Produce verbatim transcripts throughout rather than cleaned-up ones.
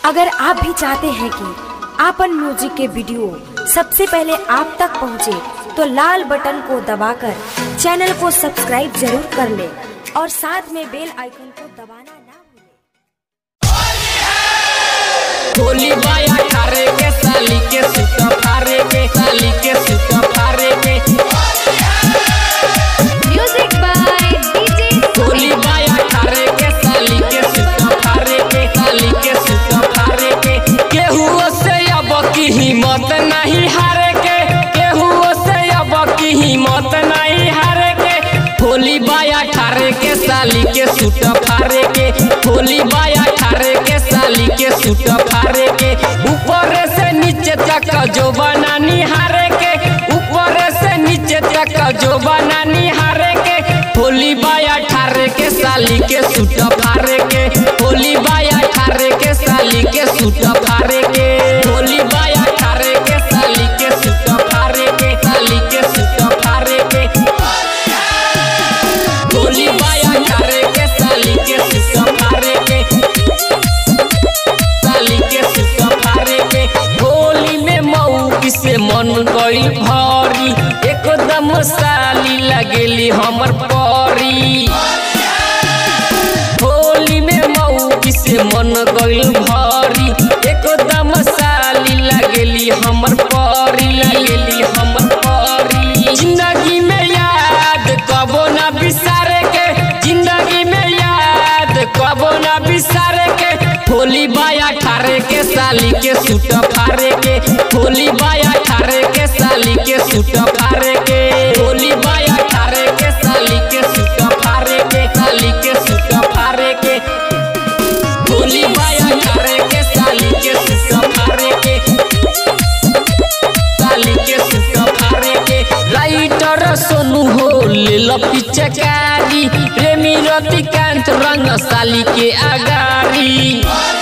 अगर आप भी चाहते हैं कि आपन म्यूजिक के वीडियो सबसे पहले आप तक पहुंचे, तो लाल बटन को दबाकर चैनल को सब्सक्राइब जरूर कर ले और साथ में बेल आइकन को दबाना ना भूलें। होली बाया खारे के साली के सुता फारे के साली के सुता फारे के म्यूजिक बाय डीजे। होली बाया खारे के साली के सुता फारे के साली के सुता फारे के केहू से अब की हिम्मत नहीं हारे के केहू से अब की हिम्मत नहीं हारे के होली बाया खारे के साली के सुता फारे के होली बाया खारे के साली के सुता फारे के ऊपर से नीचे तक जो बना निहारे के ऊपर से नीचे तक जो बना निहारे के होली बाया ठारे के साली के सुता फारे के होली बाया ठारे के साली के सुता फारे के होली बाया ठारे के साली के सुता फारे के साली के सुता फारे के होली बाया ठारे के साली के सुता फारे के साली के सुता फारे के होली में मऊ से मन गई भारी एकदम साली लगेली हमर परी होली में मऊ से मन गई भारी एकदम साली लगेली हमर परी लगेली हमर परी जिंदगी में याद कबो ना बिसारे के जिंदगी में याद कबो ना बिसारे के होली बाया ठारे के साली के सुता फारे के होली बाया ठारे के साली के सुता फारे के होली बाया ठारे के साली के सुता फारे के साली के सुता फारे के होली बाया ठारे के साली के सुता फारे के साली के सुता फारे के राइटर सोनू हो ले लो पिचकारी प्रेमी रतिकांत रंग साली के आगारी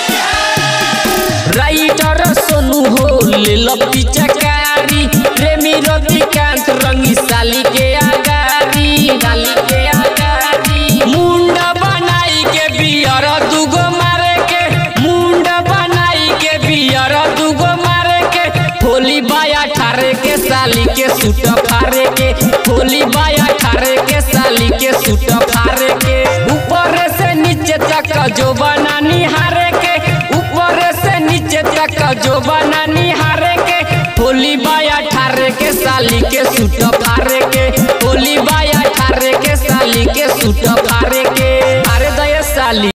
राइटर सोनू हो ले लो पिचकारी प्रेमी रतिकांत रंगी साली के आगारी साली के आगारी मुंडा बनाई के बियर दुगो मारे के मुंडा बनाई के बियर दुगो मारे के होली बाया ठारे के साली के सुता फारे के होली बाया ठारे के साली के सुता फारे के ऊपर से नीचे तक जो बना निहारे के ऊपर से नीचे तक जो बना निहारे के होली बाया ठारे के साली के सुता फारे के होली बाया ठारे के साली के सुता फारे के अरे दया साली।